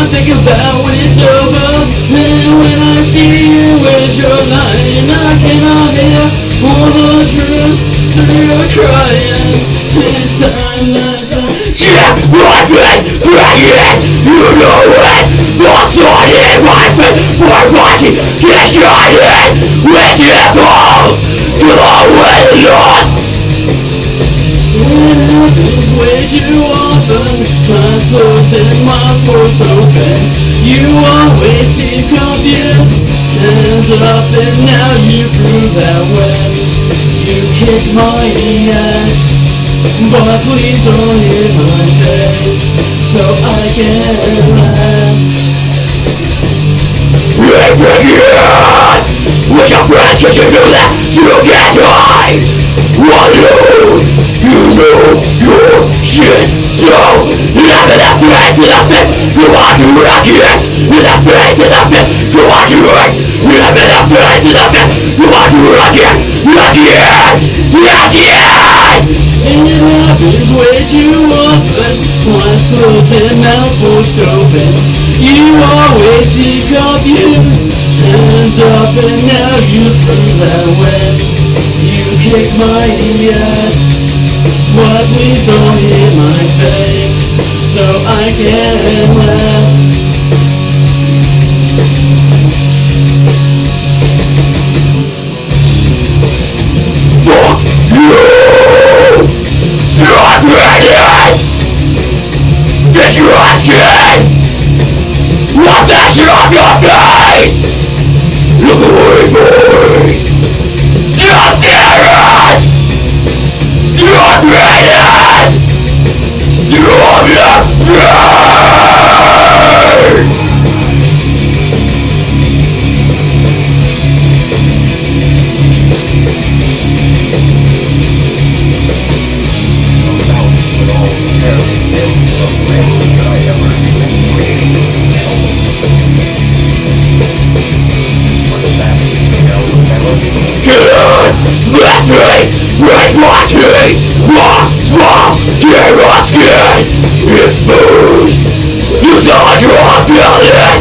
think about when it's over. And when I see you as you're lying, I cannot hear all the truth that you're crying. It's time that yeah, my face, pregnant, you know it. Lost on in my face, for watching, get shot in with your ball. Go with lost. It happens way too often. My closed and my force open. You always seem confused. Hands up and now you prove that when you kick my ass. But please don't hit my face, so I can laugh. If again, with your friends, cause you know that you can't die. Alone, you know your shit, so laugh in the face of the fit. You want to rock it, in the face of the fit. You want to rock it, laugh in the face of the fit. You want to rock it, rock it, rock it. It happens way too often. Eyes closed and mouth forced open. You always seem confused. Hands up and now you prove that when you kick my ass. But please don't hit my face, so I can laugh. Fuck you! Stop ready! Get your ass kicked! Knock that shit off your face! Look away, boy! Stop staring! Stop ready! Stop laughing! That face, right my teeth, my small, get my skin exposed. You saw a drop,